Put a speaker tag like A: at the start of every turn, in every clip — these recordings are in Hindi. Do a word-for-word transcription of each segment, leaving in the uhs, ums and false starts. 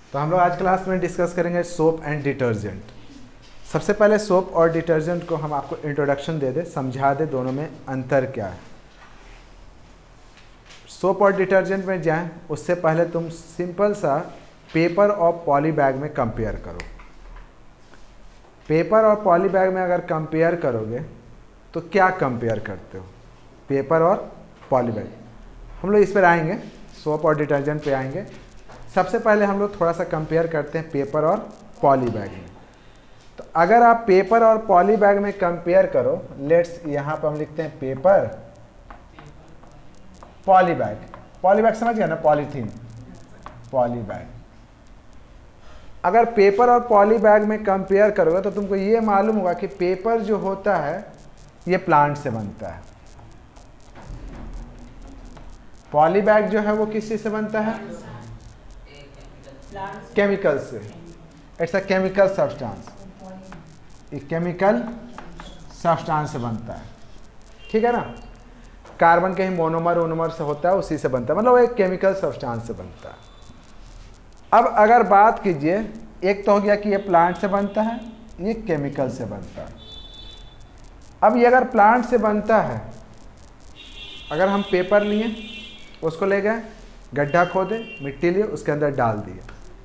A: तो हम लोग आज क्लास में डिस्कस करेंगे सोप एंड डिटर्जेंट। सबसे पहले सोप और डिटर्जेंट को हम आपको इंट्रोडक्शन दे दे, समझा दे दोनों में अंतर क्या है। सोप और डिटर्जेंट में जाएं उससे पहले तुम सिंपल सा पेपर और पॉली बैग में कंपेयर करो। पेपर और पॉली बैग में अगर कंपेयर करोगे तो क्या कंपेयर करते हो? पेपर और पॉली बैग। हम लोग इस पर आएंगे, सोप और डिटर्जेंट पे आएंगे। सबसे पहले हम लोग थोड़ा सा कंपेयर करते हैं पेपर और पॉली बैग में। तो अगर आप पेपर और पॉली बैग में कंपेयर करो, लेट्स यहाँ पर हम लिखते हैं paper poly bag. Poly bag समझ गया ना, पॉलीथीन पॉली बैग। अगर पेपर और पॉली बैग में कंपेयर करोगे तो तुमको ये मालूम होगा कि पेपर जो होता है ये प्लांट से बनता है, पॉली बैग जो है वो किस चीज से बनता है? केमिकल से। इट्स अ केमिकल सब्सटेंस, एक केमिकल सब्सटेंस से बनता है, ठीक है ना। कार्बन के ही मोनोमर ओनोमर से होता है, उसी से बनता है, मतलब एक केमिकल सब्सटेंस से बनता है। अब अगर बात कीजिए, एक तो हो गया कि ये प्लांट से बनता है, ये केमिकल से बनता है। अब ये अगर प्लांट से बनता है, अगर हम पेपर लिए, उसको ले गए, गड्ढा खोदे, मिट्टी लिए, उसके अंदर डाल दिए,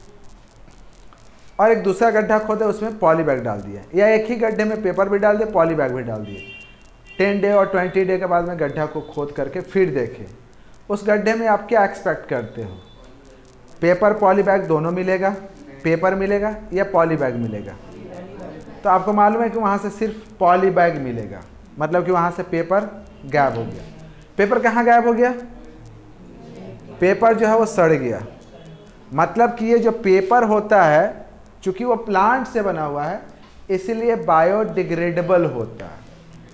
A: और एक दूसरा गड्ढा खोदे, उसमें पॉली बैग डाल दिया, या एक ही गड्ढे में पेपर भी डाल दिए, पॉली बैग भी डाल दिए। टेन डे और ट्वेंटी डे के बाद में गड्ढा को खोद करके फिर देखें, उस गड्ढे में आप क्या एक्सपेक्ट करते हो? पेपर पॉली बैग दोनों मिलेगा, पेपर मिलेगा या पॉली बैग मिलेगा? तो आपको मालूम है कि वहाँ से सिर्फ पॉली बैग मिलेगा, मतलब कि वहाँ से पेपर गायब हो गया। पेपर कहाँ गायब हो गया? पेपर जो है वो सड़ गया। मतलब कि ये जो पेपर होता है, चूंकि वो प्लांट से बना हुआ है, इसलिए बायोडिग्रेडेबल होता है।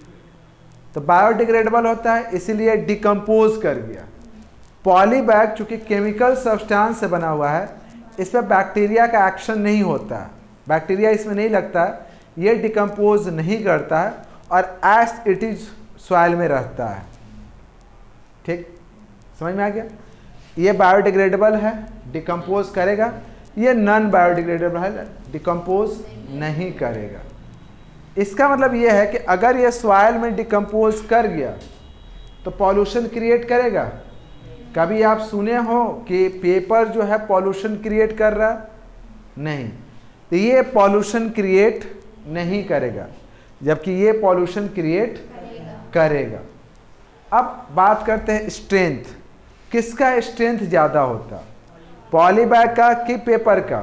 A: तो बायोडिग्रेडेबल होता है इसलिए डिकम्पोज कर गया। पॉली बैग चूंकि केमिकल सब्सटेंस से बना हुआ है, इस पर बैक्टीरिया का एक्शन नहीं होता है, बैक्टीरिया इसमें नहीं लगता है, ये डिकम्पोज नहीं करता है और एज इट इज सॉइल में रहता है। ठीक, समझ में आ गया? ये बायोडिग्रेडेबल है, डिकम्पोज करेगा। ये नॉन बायोडिग्रेडेबल है, डिकम्पोज नहीं करेगा। इसका मतलब ये है कि अगर ये सॉइल में डिकम्पोज कर गया तो पॉल्यूशन क्रिएट करेगा। कभी आप सुने हो कि पेपर जो है पॉल्यूशन क्रिएट कर रहा? नहीं, तो ये पॉल्यूशन क्रिएट नहीं करेगा, जबकि ये पॉल्यूशन क्रिएट करेगा। अब बात करते हैं स्ट्रेंथ। किसका स्ट्रेंथ ज़्यादा होता? पॉली बैग का कि पेपर का?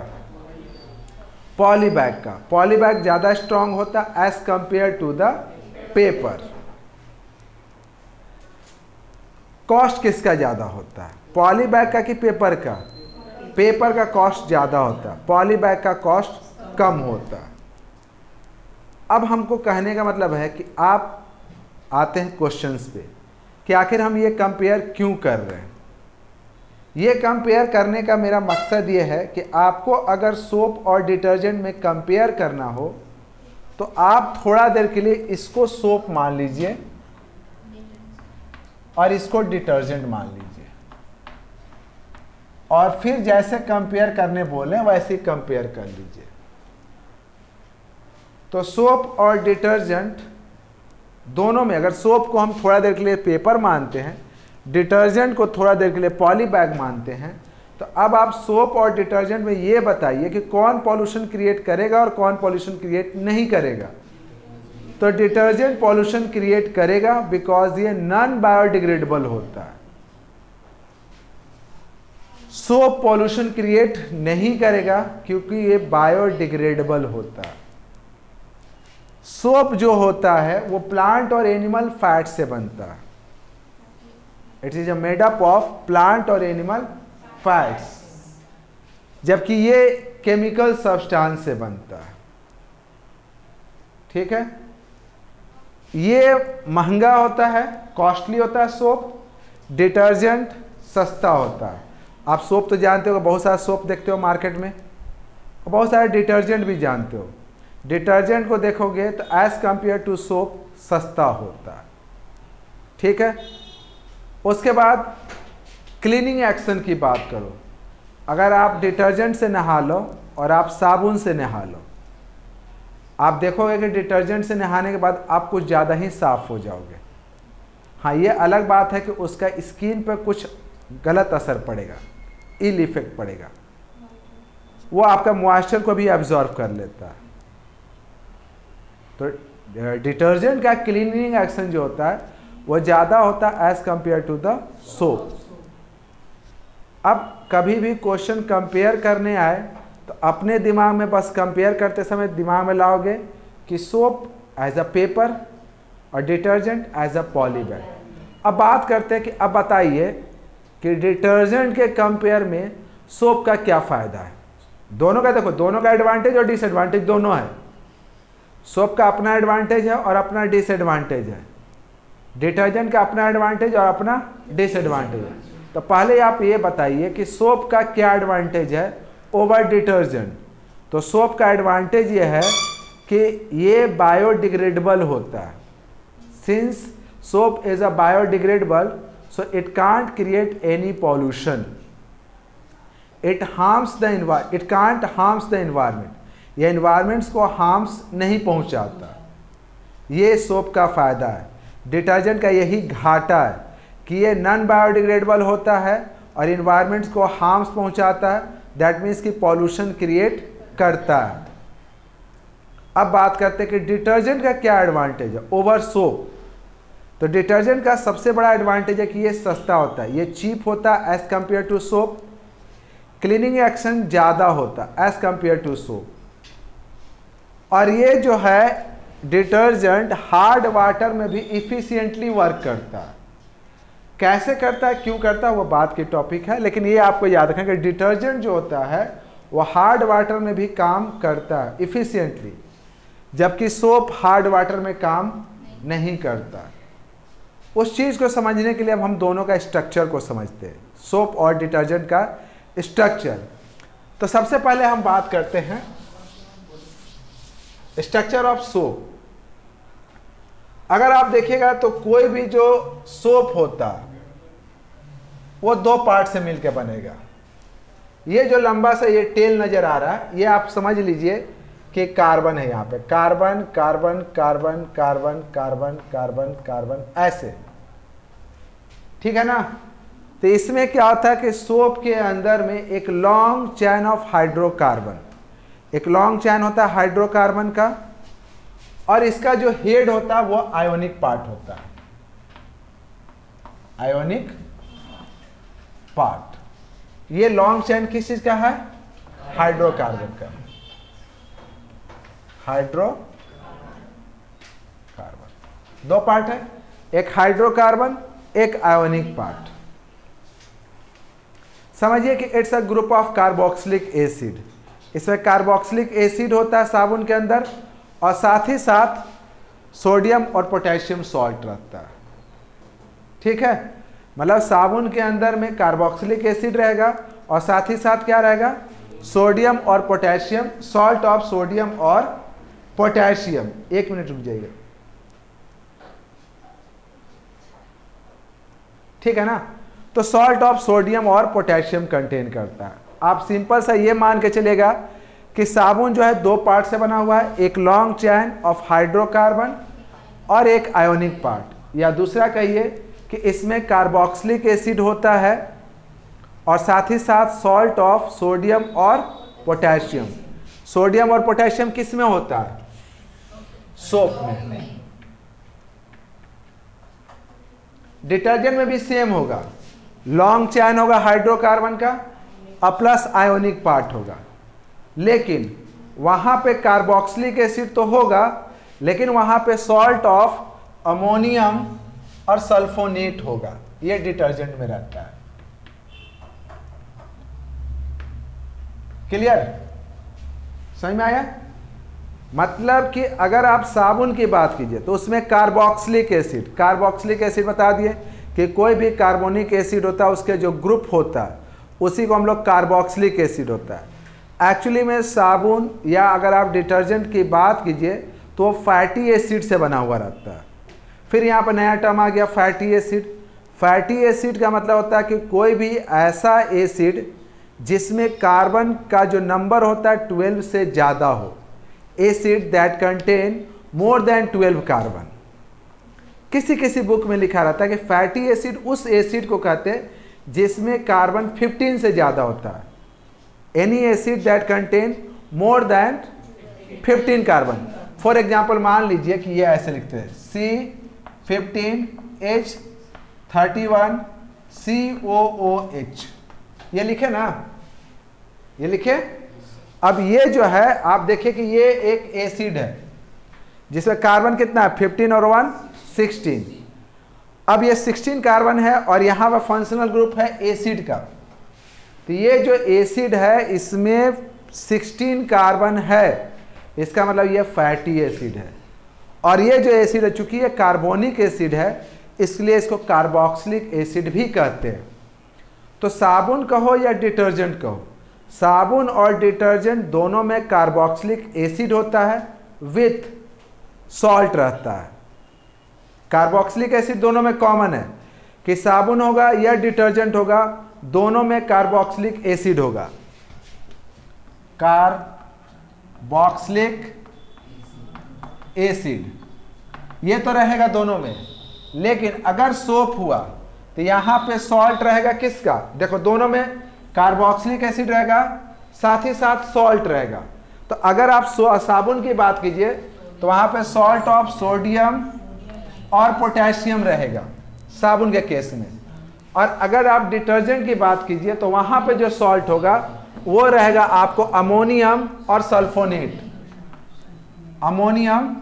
A: पॉली बैग का। पॉली बैग ज़्यादा स्ट्रांग होता as compare to the paper. Cost किसका ज़्यादा होता है? पॉली बैग का कि पेपर का? पेपर का कॉस्ट ज़्यादा होता है, पॉली बैग का कॉस्ट कम होता है। अब हमको कहने का मतलब है कि आप आते हैं क्वेश्चंस पे कि आखिर हम ये कंपेयर क्यों कर रहे हैं। ये कंपेयर करने का मेरा मकसद ये है कि आपको अगर सोप और डिटर्जेंट में कंपेयर करना हो तो आप थोड़ा देर के लिए इसको सोप मान लीजिए और इसको डिटर्जेंट मान लीजिए, और फिर जैसे कंपेयर करने बोले वैसे ही कंपेयर कर लीजिए। तो सोप और डिटर्जेंट दोनों में, अगर सोप को हम थोड़ा देर के लिए पेपर मानते हैं, डिटर्जेंट को थोड़ा देर के लिए पॉली बैग मानते हैं, तो अब आप सोप और डिटर्जेंट में ये बताइए कि कौन पॉल्यूशन क्रिएट करेगा और कौन पॉल्यूशन क्रिएट नहीं करेगा। तो डिटर्जेंट पॉल्यूशन क्रिएट करेगा बिकॉज ये नॉन बायोडिग्रेडेबल होता है। सोप पॉल्यूशन क्रिएट नहीं करेगा क्योंकि ये बायोडिग्रेडेबल होता है। सोप जो होता है वो प्लांट और एनिमल फैट से बनता है। It is made up of plant और एनिमल फैट्स, जबकि ये केमिकल सब्सटेंस से बनता है। ठीक है, ये महंगा होता है, कॉस्टली होता है सोप। डिटर्जेंट सस्ता होता है। आप सोप तो जानते हो, बहुत सारा सोप देखते हो मार्केट में, और बहुत सारे डिटर्जेंट भी जानते हो। डिटर्जेंट को देखोगे तो एज कंपेयर टू सोप सस्ता होता है। ठीक है, उसके बाद क्लीनिंग एक्शन की बात करो अगर आप डिटर्जेंट से नहा लो और आप साबुन से नहा लो, आप देखोगे कि डिटर्जेंट से नहाने के बाद आप कुछ ज़्यादा ही साफ हो जाओगे। हाँ, ये अलग बात है कि उसका स्किन पर कुछ गलत असर पड़ेगा, इल इफेक्ट पड़ेगा, वो आपका मॉइस्चर को भी एब्जॉर्ब कर लेता है। तो डिटर्जेंट का क्लीनिंग एक्शन जो होता है वो ज़्यादा होता है as compare to the soap. अब कभी भी क्वेश्चन कंपेयर करने आए तो अपने दिमाग में बस कंपेयर करते समय दिमाग में लाओगे कि सोप एज अ पेपर और डिटर्जेंट एज अ पॉलीबैग। अब बात करते हैं कि अब बताइए कि डिटर्जेंट के कंपेयर में सोप का क्या फ़ायदा है। दोनों का देखो, दोनों का एडवांटेज और डिसएडवांटेज दोनों है। सोप का अपना एडवांटेज है और अपना डिसएडवांटेज है, डिटर्जेंट का अपना एडवांटेज और अपना डिसएडवांटेज है। तो पहले आप ये बताइए कि सोप का क्या एडवांटेज है ओवर डिटर्जेंट। तो सोप का एडवांटेज ये है कि ये बायोडिग्रेडेबल होता है। Since soap is a biodegradable, so it can't create any pollution, it harms the environment, it can't harms the environment, ये इन्वायरमेंट्स को हार्म्स नहीं पहुंचाता। ये सोप का फ़ायदा है। डिटर्जेंट का यही घाटा है कि ये नॉन बायोडिग्रेडेबल होता है और इन्वायरमेंट्स को हार्म्स पहुंचाता है, दैट मीन्स कि पॉल्यूशन क्रिएट करता है। अब बात करते हैं कि डिटर्जेंट का क्या एडवांटेज है ओवर सोप। तो डिटर्जेंट का सबसे बड़ा एडवांटेज है कि ये सस्ता होता है, ये चीप होता है as compare to soap. Cleaning action ज़्यादा होता है एज कंपेयर टू सोप। और ये जो है डिटर्जेंट हार्ड वाटर में भी इफिशिएंटली वर्क करता है। कैसे करता है, क्यों करता है, वो बात की टॉपिक है, लेकिन ये आपको याद रखना कि डिटर्जेंट जो होता है वो हार्ड वाटर में भी काम करता है इफिशिएंटली, जबकि सोप हार्ड वाटर में काम नहीं करता। उस चीज़ को समझने के लिए अब हम दोनों का स्ट्रक्चर को समझते हैं, सोप और डिटर्जेंट का स्ट्रक्चर। तो सबसे पहले हम बात करते हैं स्ट्रक्चर ऑफ सोप। अगर आप देखिएगा तो कोई भी जो सोप होता है वो दो पार्ट से मिलकर बनेगा। ये जो लंबा सा ये टेल नजर आ रहा है, ये आप समझ लीजिए कि कार्बन है। यहाँ पे carbon carbon carbon carbon carbon carbon carbon ऐसे, ठीक है ना। तो इसमें क्या होता है कि सोप के अंदर में एक लॉन्ग चैन ऑफ हाइड्रोकार्बन, एक लॉन्ग चैन होता है हाइड्रोकार्बन का, और इसका जो हेड होता है वो आयोनिक पार्ट होता है, आयोनिक पार्ट। ये लॉन्ग चैन किस चीज का है, हाइड्रोकार्बन का, हाइड्रोकार्बन। दो पार्ट है, एक हाइड्रोकार्बन एक आयोनिक पार्ट। समझिए कि it's a group of carboxylic acid. इसमें कार्बोक्सिलिक एसिड होता है साबुन के अंदर, और साथ ही साथ सोडियम और पोटेशियम सॉल्ट रहता है, ठीक है। मतलब साबुन के अंदर में कार्बोक्सिलिक एसिड रहेगा और साथ ही साथ क्या रहेगा, सोडियम और पोटेशियम, सॉल्ट ऑफ सोडियम और पोटेशियम। एक मिनट रुक जाइए, ठीक है ना। तो सॉल्ट ऑफ सोडियम और पोटेशियम कंटेन करता है। आप सिंपल सा ये मान के चलेगा कि साबुन जो है दो पार्ट से बना हुआ है, एक लॉन्ग चैन ऑफ हाइड्रोकार्बन और एक आयोनिक पार्ट। या दूसरा कहिए कि इसमें कार्बोक्सिलिक एसिड होता है और साथ ही साथ सॉल्ट ऑफ सोडियम और पोटेशियम। सोडियम और पोटेशियम किस में होता है, सोप में। डिटर्जेंट में भी सेम होगा, लॉन्ग चैन होगा हाइड्रोकार्बन का और प्लस आयोनिक पार्ट होगा, लेकिन वहां पे कार्बोक्सिलिक एसिड तो होगा, लेकिन वहां पे सॉल्ट ऑफ अमोनियम और सल्फोनेट होगा। ये डिटर्जेंट में रहता है। क्लियर, समझ में आया। मतलब कि अगर आप साबुन की बात कीजिए तो उसमें कार्बोक्सिलिक एसिड, कार्बोक्सिलिक एसिड बता दिए कि कोई भी कार्बोनिक एसिड होता है उसके जो ग्रुप होता है उसी को हम लोग कार्बोक्सिलिक एसिड होता है। एक्चुअली में साबुन या अगर आप डिटर्जेंट की बात कीजिए तो फैटी एसिड से बना हुआ रहता है। फिर यहाँ पर नया टर्म आ गया फैटी एसिड। फैटी एसिड का मतलब होता है कि कोई भी ऐसा एसिड जिसमें कार्बन का जो नंबर होता है ट्वेल्व से ज़्यादा हो। Acid that contain more than twelve carbon. किसी किसी बुक में लिखा रहता है कि फैटी एसिड उस एसिड को कहते हैं जिसमें कार्बन फिफ्टीन से ज़्यादा होता है। Any acid that contain more than fifteen carbon. For example मान लीजिए कि ये ऐसे लिखते हैं C fifteen H thirty one C O O H, ये लिखे ना, ये लिखे। अब ये जो है आप देखिए कि ये एक एसिड है जिसमें कार्बन कितना है फिफ्टीन और वन सिक्सटीन। अब ये सिक्सटीन कार्बन है और यहाँ पर फंक्शनल ग्रुप है एसिड का। तो ये जो एसिड है इसमें सिक्सटीन कार्बन है, इसका मतलब ये फैटी एसिड है। और ये जो एसिड है चूंकि ये कार्बोनिक एसिड है इसलिए इसको कार्बोक्सिलिक एसिड भी कहते हैं। तो साबुन कहो या डिटर्जेंट कहो, साबुन और डिटर्जेंट दोनों में कार्बोक्सिलिक एसिड होता है विथ सॉल्ट रहता है। कार्बोक्सिलिक एसिड दोनों में कॉमन है कि साबुन होगा या डिटर्जेंट होगा, दोनों में कार्बोक्सिलिक एसिड होगा, कार्बोक्सिलिक एसिड ये तो रहेगा दोनों में। लेकिन अगर सोप हुआ तो यहां पे सॉल्ट रहेगा किसका, देखो दोनों में कार्बोक्सिलिक एसिड रहेगा साथ ही साथ सॉल्ट रहेगा। तो अगर आप साबुन की बात कीजिए तो वहां पे सॉल्ट ऑफ सोडियम और पोटेशियम रहेगा साबुन के केस में। और अगर आप डिटर्जेंट की बात कीजिए तो वहां पे जो सॉल्ट होगा वो रहेगा आपको अमोनियम और सल्फोनेट, अमोनियम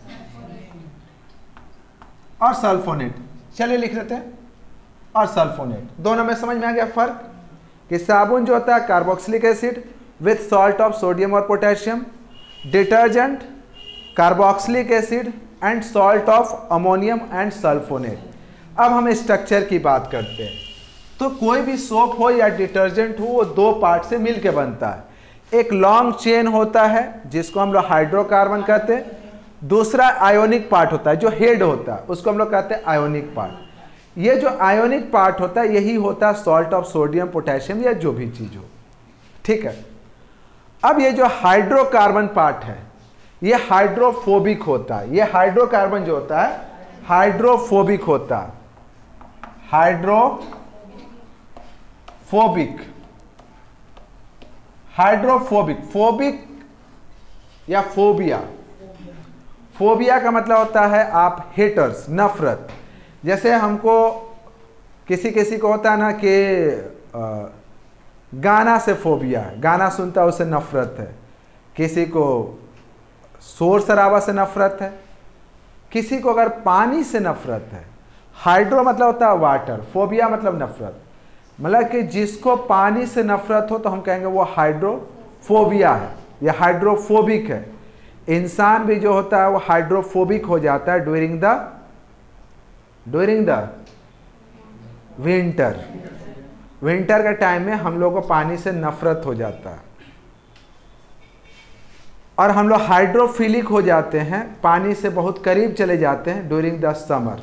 A: और सल्फोनेट। चलिए लिख लेते हैं, और सल्फोनेट। दोनों में समझ में आ गया फर्क कि साबुन जो होता है carboxylic acid with salt of sodium और potassium, detergent carboxylic acid and salt of ammonium and sulphonate. अब हम स्ट्रक्चर की बात करते हैं। तो कोई भी सोप हो या डिटर्जेंट हो वो दो पार्ट से मिलकर बनता है। एक लॉन्ग चेन होता है जिसको हम लोग हाइड्रोकार्बन कहते हैं, दूसरा आयोनिक पार्ट होता है जो हेड होता है उसको हम लोग कहते हैं आयोनिक पार्ट। ये जो आयोनिक पार्ट होता है यही होता है सॉल्ट ऑफ सोडियम पोटेशियम या जो भी चीज हो, ठीक है। अब ये जो हाइड्रोकार्बन पार्ट है ये हाइड्रोफोबिक होता है। ये हाइड्रोकार्बन जो होता है हाइड्रोफोबिक होता है, हाइड्रोफोबिक हाइड्रोफोबिक फोबिक या फोबिया। फोबिया का मतलब होता है आप हेटर्स, नफरत। जैसे हमको किसी किसी को होता है ना कि गाना से फोबिया है, गाना सुनता है उसे नफरत है, किसी को शोर शराबा से नफरत है, किसी को अगर पानी से नफरत है। हाइड्रो मतलब होता है वाटर, फोबिया मतलब नफरत, मतलब कि जिसको पानी से नफरत हो तो हम कहेंगे वो हाइड्रोफोबिया है या हाइड्रोफोबिक है। इंसान भी जो होता है वो हाइड्रोफोबिक हो जाता है during the during the winter. Winter के टाइम में हम लोग को पानी से नफरत हो जाता है और हम लोग हाइड्रोफिलिक हो जाते हैं, पानी से बहुत करीब चले जाते हैं ड्यूरिंग द समर।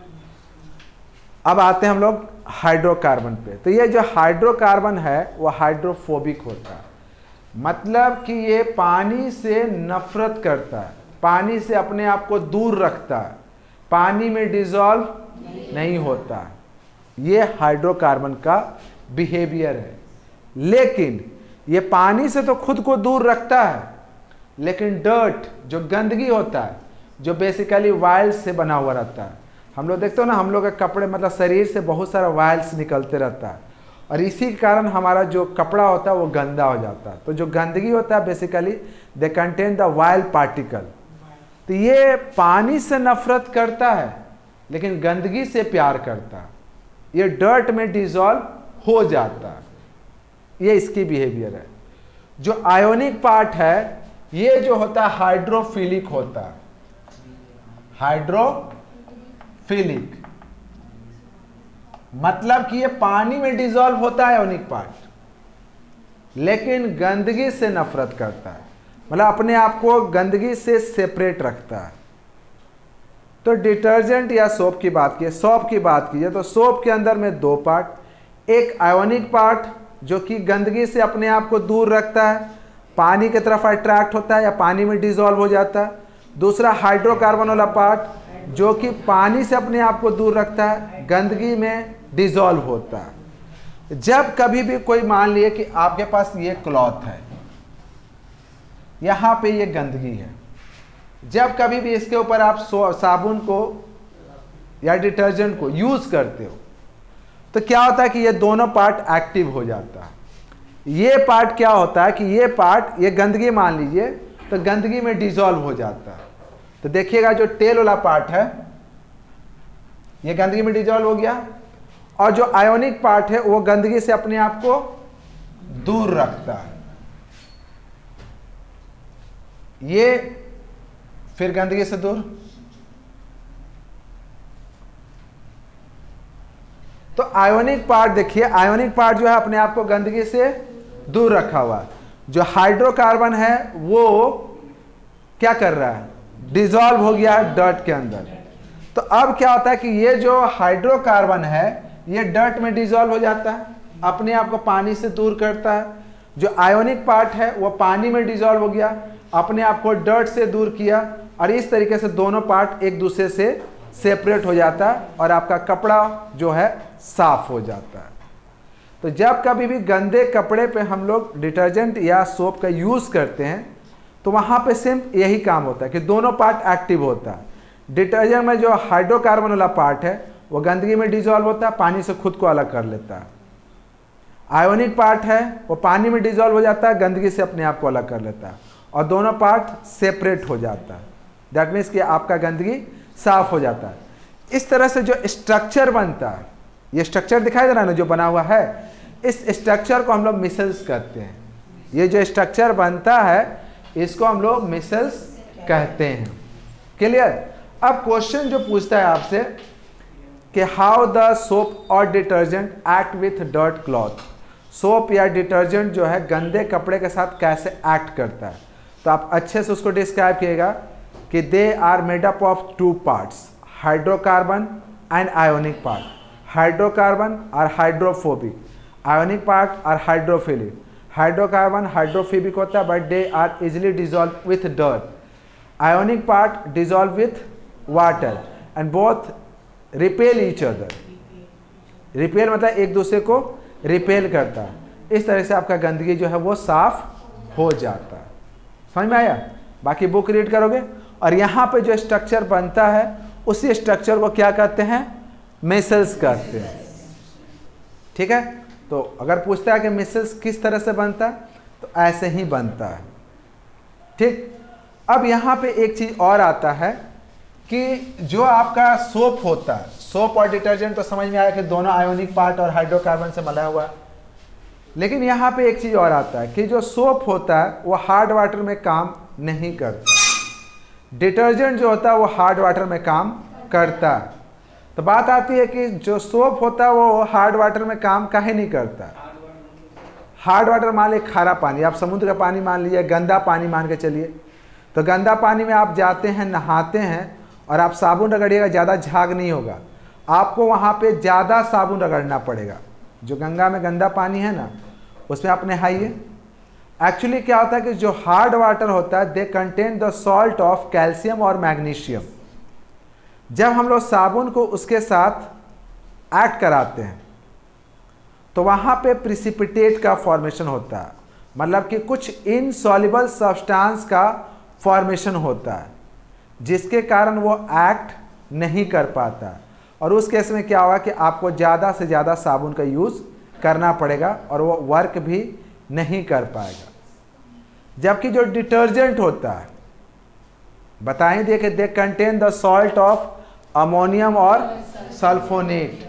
A: अब आते हैं हम लोग हाइड्रोकार्बन पे। तो ये जो हाइड्रोकार्बन है वो हाइड्रोफोबिक होता है, मतलब कि ये पानी से नफरत करता है, पानी से अपने आप को दूर रखता है, पानी में डिजॉल्व नहीं होता है। ये हाइड्रोकार्बन का बिहेवियर है। लेकिन ये पानी से तो खुद को दूर रखता है, लेकिन डर्ट जो गंदगी होता है जो बेसिकली वायल्स से बना हुआ रहता है, हम लोग देखते हो ना हम लोग के कपड़े मतलब शरीर से बहुत सारा वायल्स निकलते रहता है और इसी के कारण हमारा जो कपड़ा होता है वो गंदा हो जाता है। तो जो गंदगी होता है basically they contain the oil particle. तो ये पानी से नफरत करता है लेकिन गंदगी से प्यार करता है, ये डर्ट में डिजॉल्व हो जाता है, ये इसकी बिहेवियर है। जो आयोनिक पार्ट है ये जो होता है हाइड्रोफिलिक होता है, हाइड्रोफिलिक मतलब कि ये पानी में डिजॉल्व होता है आयोनिक पार्ट, लेकिन गंदगी से नफरत करता है, मतलब अपने आप को गंदगी से सेपरेट रखता है। तो डिटर्जेंट या सोप की बात कीजिए, सोप की बात कीजिए तो सोप के अंदर में दो पार्ट, एक आयोनिक पार्ट जो कि गंदगी से अपने आप को दूर रखता है, पानी की तरफ अट्रैक्ट होता है या पानी में डिजॉल्व हो जाता है। दूसरा हाइड्रोकार्बन वाला पार्ट जो कि पानी से अपने आप को दूर रखता है, गंदगी में डिजॉल्व होता है। जब कभी भी कोई मान लिए कि आपके पास ये क्लॉथ है, यहाँ पे ये गंदगी है, जब कभी भी इसके ऊपर आप साबुन को या डिटर्जेंट को यूज करते हो तो क्या होता है कि ये दोनों पार्ट एक्टिव हो जाता है। ये पार्ट क्या होता है कि ये पार्ट, ये गंदगी मान लीजिए, तो गंदगी में डिसॉल्व हो जाता है। तो देखिएगा जो टेल वाला पार्ट है ये गंदगी में डिसॉल्व हो गया, और जो आयोनिक पार्ट है वो गंदगी से अपने आप को दूर रखता है। ये फिर गंदगी से दूर, तो आयोनिक पार्ट देखिए, आयोनिक पार्ट जो है अपने आप को गंदगी से दूर रखा हुआ। जो हाइड्रोकार्बन है वो क्या कर रहा है, डिसॉल्व हो गया डर्ट के अंदर। तो अब क्या होता है कि ये जो हाइड्रोकार्बन है ये डर्ट में डिसॉल्व हो जाता है, अपने आप को पानी से दूर करता है। जो आयोनिक पार्ट है वो पानी में डिसॉल्व हो गया, अपने आप को डर्ट से दूर किया, और इस तरीके से दोनों पार्ट एक दूसरे से सेपरेट हो जाता है और आपका कपड़ा जो है साफ हो जाता है। तो जब कभी भी गंदे कपड़े पे हम लोग डिटर्जेंट या सोप का यूज़ करते हैं तो वहाँ पे सेम यही काम होता है कि दोनों पार्ट एक्टिव होता है। डिटर्जेंट में जो हाइड्रोकार्बन वाला पार्ट है वो गंदगी में डिसॉल्व होता है, पानी से खुद को अलग कर लेता है। आयोनिक पार्ट है वो पानी में डिसॉल्व हो जाता है, गंदगी से अपने आप को अलग कर लेता है, और दोनों पार्ट सेपरेट हो जाता है। दैट मीन्स कि आपका गंदगी साफ हो जाता है। इस तरह से जो स्ट्रक्चर बनता है, ये स्ट्रक्चर दिखाई दे रहा है ना जो बना हुआ है, इस स्ट्रक्चर को हम लोग मिसल्स कहते हैं। ये जो स्ट्रक्चर बनता है इसको हम लोग मिसल्स कहते हैं। क्लियर? अब क्वेश्चन जो पूछता है आपसे कि हाउ द सोप और detergent act with dirt cloth, soap या डिटर्जेंट जो है गंदे कपड़े के साथ कैसे एक्ट करता है। तो आप अच्छे से उसको डिस्क्राइब कीजिएगा कि they are made up of two parts, hydrocarbon and ionic part. Hydrocarbon are hydrophobic, ionic part are hydrophilic. Hydrocarbon hydrophobic होता है but they are easily dissolve with dirt. Ionic part dissolve with water and both repel each other. Repel मतलब एक दूसरे को रिपेल करता है। इस तरह से आपका गंदगी जो है वो साफ हो जाता है। समझ में आया? बाकी बुक रीड करोगे, और यहाँ पे जो स्ट्रक्चर बनता है उसी स्ट्रक्चर को क्या कहते हैं, मिसल्स कहते हैं। ठीक है? तो अगर पूछता है कि मिसल्स किस तरह से बनता है तो ऐसे ही बनता है। ठीक? अब यहाँ पे एक चीज और आता है कि जो आपका सोप होता है, सोप और डिटर्जेंट तो समझ में आया कि दोनों आयोनिक पार्ट और हाइड्रोकार्बन से बना हुआ है, लेकिन यहाँ पे एक चीज और आता है कि जो सोप होता है वो हार्ड वाटर में काम नहीं करता, डिटर्जेंट जो होता है वो हार्ड वाटर में काम करता है। तो बात आती है कि जो सोप होता है वो हार्ड वाटर में काम काहे नहीं करता। हार्ड वाटर मान लीजिए खारा पानी, आप समुद्र का पानी मान लीजिए, गंदा पानी मान के चलिए, तो गंदा पानी में आप जाते हैं, नहाते हैं, और आप साबुन रगड़िएगा, ज़्यादा झाग नहीं होगा, आपको वहाँ पे ज़्यादा साबुन रगड़ना पड़ेगा। जो गंगा में गंदा पानी है ना उसमें आप नहाइए। एक्चुअली क्या होता है कि जो हार्ड वाटर होता है they contain the salt of calcium और मैग्नीशियम। जब हम लोग साबुन को उसके साथ ऐड कराते हैं तो वहाँ पे प्रिसिपिटेट का फॉर्मेशन होता है, मतलब कि कुछ इनसॉल्युबल सब्सटेंस का फॉर्मेशन होता है जिसके कारण वो एक्ट नहीं कर पाता। और उस केस में क्या होगा कि आपको ज़्यादा से ज़्यादा साबुन का यूज़ करना पड़ेगा और वो वर्क भी नहीं कर पाएगा। जबकि जो डिटर्जेंट होता है, बताएं देखे, they contain the salt of ammonium और सल्फोनेट।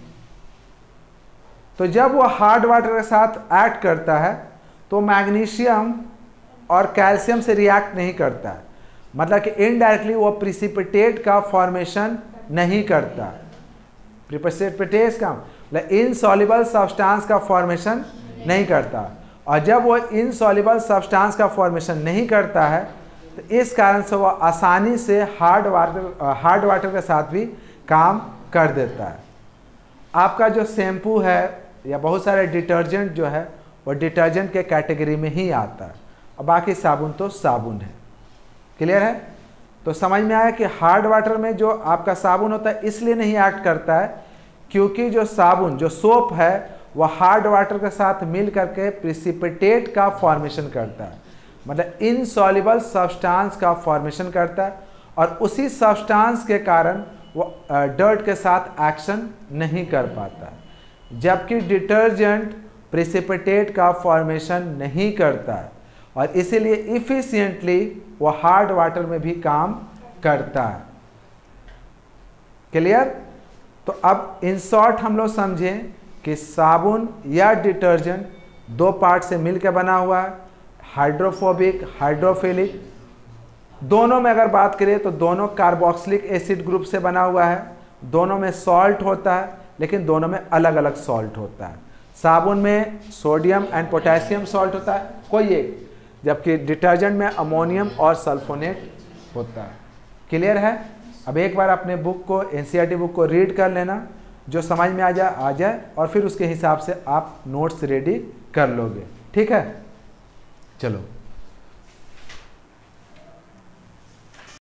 A: तो जब वो हार्ड वाटर के साथ ऐड करता है तो मैग्नीशियम और कैल्शियम से रिएक्ट नहीं करता है, मतलब कि इनडायरेक्टली वो प्रिसिपिटेट का फॉर्मेशन नहीं करता। प्रिसिपिटेट का मतलब इनसॉल्युबल सब्सटेंस का फॉर्मेशन नहीं करता, और जब वो इनसॉल्युबल सब्सटेंस का फॉर्मेशन नहीं करता है तो इस कारण से वो आसानी से हार्ड वाटर हार्ड वाटर के साथ भी काम कर देता है। आपका जो शैम्पू है या बहुत सारे डिटर्जेंट जो है वो डिटर्जेंट के कैटेगरी में ही आता है, और बाकी साबुन तो साबुन है। क्लियर है? तो समझ में आया कि हार्ड वाटर में जो आपका साबुन होता है इसलिए नहीं एक्ट करता है क्योंकि जो साबुन जो सोप है वह हार्ड वाटर के साथ मिल करके प्रिसिपिटेट का फॉर्मेशन करता है, मतलब इनसॉल्युबल सब्सटेंस का फॉर्मेशन करता है, और उसी सब्सटेंस के कारण वो डर्ट के साथ एक्शन नहीं कर पाता, जबकि डिटर्जेंट प्रिसिपिटेट का फॉर्मेशन नहीं करता है और इसीलिए इफिशिएंटली वो हार्ड वाटर में भी काम करता है। क्लियर? तो अब इन शॉर्ट हम लोग समझें कि साबुन या डिटर्जेंट दो पार्ट से मिलकर बना हुआ है, हाइड्रोफोबिक, हाइड्रोफिलिक। दोनों में अगर बात करें तो दोनों कार्बोक्सिलिक एसिड ग्रुप से बना हुआ है, दोनों में सॉल्ट होता है लेकिन दोनों में अलग अलग सॉल्ट होता है। साबुन में सोडियम एंड पोटेशियम सॉल्ट होता है कोई एक, जबकि डिटर्जेंट में अमोनियम और सल्फोनेट होता है। क्लियर है? अब एक बार अपने बुक को, एनसीईआरटी बुक को रीड कर लेना, जो समझ में आ जाए आ जाए और फिर उसके हिसाब से आप नोट्स रेडी कर लोगे। ठीक है? चलो।